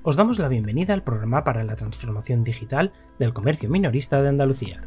os damos la bienvenida al programa para la transformación digital del comercio minorista de Andalucía.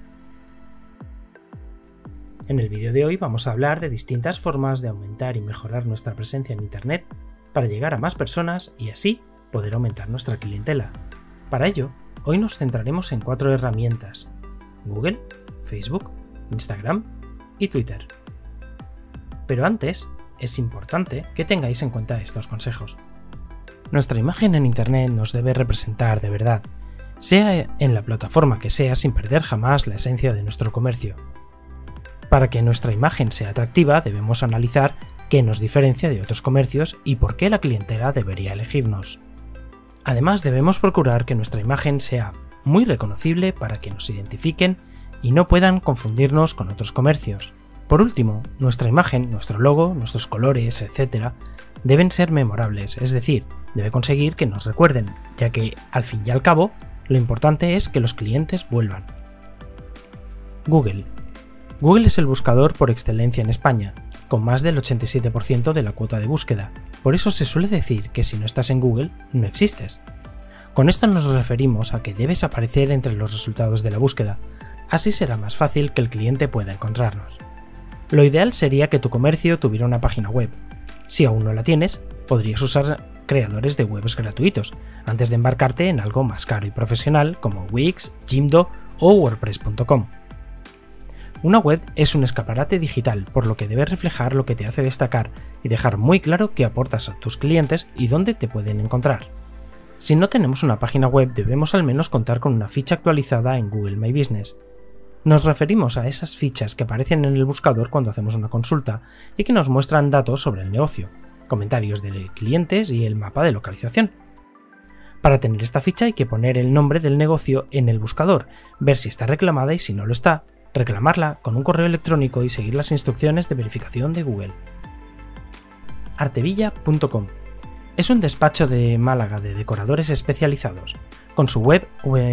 En el vídeo de hoy vamos a hablar de distintas formas de aumentar y mejorar nuestra presencia en Internet para llegar a más personas y así poder aumentar nuestra clientela. Para ello, hoy nos centraremos en 4 herramientas: Google, Facebook, Instagram y Twitter. Pero antes, es importante que tengáis en cuenta estos consejos. Nuestra imagen en Internet nos debe representar de verdad, sea en la plataforma que sea, sin perder jamás la esencia de nuestro comercio. Para que nuestra imagen sea atractiva, debemos analizar qué nos diferencia de otros comercios y por qué la clientela debería elegirnos. Además, debemos procurar que nuestra imagen sea muy reconocible para que nos identifiquen y no puedan confundirnos con otros comercios. Por último, nuestra imagen, nuestro logo, nuestros colores, etc., deben ser memorables, es decir, debe conseguir que nos recuerden, ya que, al fin y al cabo, lo importante es que los clientes vuelvan. Google. Google es el buscador por excelencia en España, con más del 87% de la cuota de búsqueda. Por eso se suele decir que si no estás en Google, no existes. Con esto nos referimos a que debes aparecer entre los resultados de la búsqueda, así será más fácil que el cliente pueda encontrarnos. Lo ideal sería que tu comercio tuviera una página web. Si aún no la tienes, podrías usar creadores de webs gratuitos, antes de embarcarte en algo más caro y profesional como Wix, Jimdo o WordPress.com. Una web es un escaparate digital, por lo que debe reflejar lo que te hace destacar y dejar muy claro qué aportas a tus clientes y dónde te pueden encontrar. Si no tenemos una página web, debemos al menos contar con una ficha actualizada en Google My Business. Nos referimos a esas fichas que aparecen en el buscador cuando hacemos una consulta y que nos muestran datos sobre el negocio, comentarios de clientes y el mapa de localización. Para tener esta ficha hay que poner el nombre del negocio en el buscador, ver si está reclamada y si no lo está, reclamarla con un correo electrónico y seguir las instrucciones de verificación de Google. Artevilla.com es un despacho de Málaga de decoradores especializados. Con su web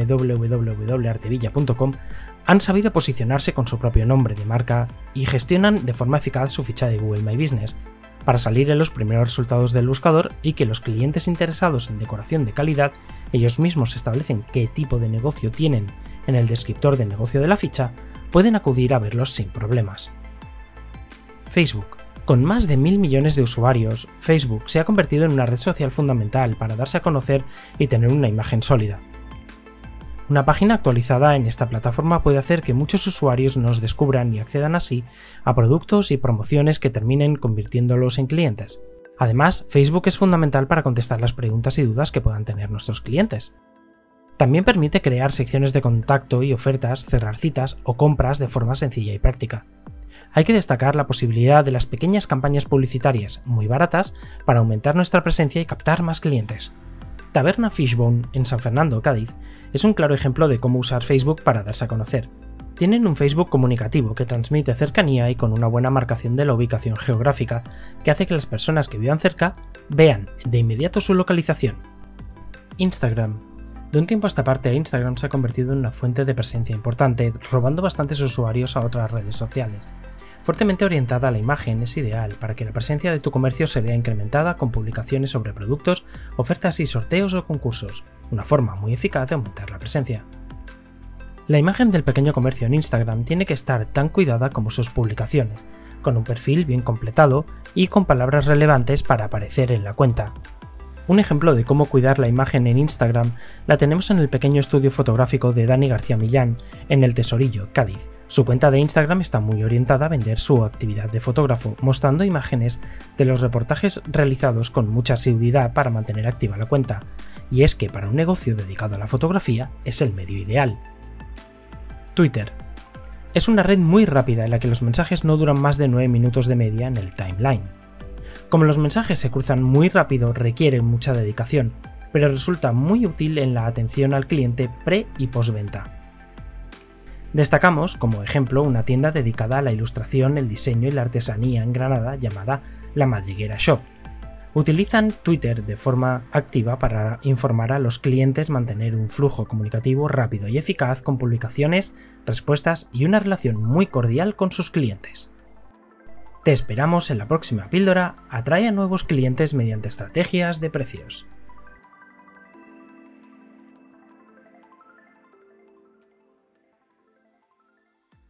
www.artevilla.com han sabido posicionarse con su propio nombre de marca y gestionan de forma eficaz su ficha de Google My Business para salir en los primeros resultados del buscador y que los clientes interesados en decoración de calidad ellos mismos establecen qué tipo de negocio tienen en el descriptor del negocio de la ficha, pueden acudir a verlos sin problemas. Facebook. Con más de 1.000 millones de usuarios, Facebook se ha convertido en una red social fundamental para darse a conocer y tener una imagen sólida. Una página actualizada en esta plataforma puede hacer que muchos usuarios nos descubran y accedan así a productos y promociones que terminen convirtiéndolos en clientes. Además, Facebook es fundamental para contestar las preguntas y dudas que puedan tener nuestros clientes. También permite crear secciones de contacto y ofertas, cerrar citas o compras de forma sencilla y práctica. Hay que destacar la posibilidad de las pequeñas campañas publicitarias muy baratas para aumentar nuestra presencia y captar más clientes. Taberna Fishbone, en San Fernando, Cádiz, es un claro ejemplo de cómo usar Facebook para darse a conocer. Tienen un Facebook comunicativo que transmite cercanía y con una buena marcación de la ubicación geográfica que hace que las personas que vivan cerca vean de inmediato su localización. Instagram. De un tiempo a esta parte, Instagram se ha convertido en una fuente de presencia importante, robando bastantes usuarios a otras redes sociales. Fuertemente orientada a la imagen, es ideal para que la presencia de tu comercio se vea incrementada con publicaciones sobre productos, ofertas y sorteos o concursos, una forma muy eficaz de aumentar la presencia. La imagen del pequeño comercio en Instagram tiene que estar tan cuidada como sus publicaciones, con un perfil bien completado y con palabras relevantes para aparecer en la cuenta. Un ejemplo de cómo cuidar la imagen en Instagram la tenemos en el pequeño estudio fotográfico de Dani García Millán, en El Tesorillo, Cádiz. Su cuenta de Instagram está muy orientada a vender su actividad de fotógrafo, mostrando imágenes de los reportajes realizados con mucha asiduidad para mantener activa la cuenta. Y es que para un negocio dedicado a la fotografía es el medio ideal. Twitter. Es una red muy rápida en la que los mensajes no duran más de 9 minutos de media en el timeline. Como los mensajes se cruzan muy rápido, requiere mucha dedicación, pero resulta muy útil en la atención al cliente pre y postventa. Destacamos, como ejemplo, una tienda dedicada a la ilustración, el diseño y la artesanía en Granada llamada La Madriguera Shop. Utilizan Twitter de forma activa para informar a los clientes, mantener un flujo comunicativo rápido y eficaz con publicaciones, respuestas y una relación muy cordial con sus clientes. Te esperamos en la próxima píldora. Atrae a nuevos clientes mediante estrategias de precios.